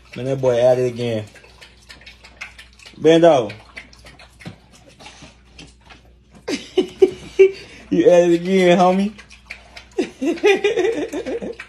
Man, that boy at it again. Bando. You at it again, homie.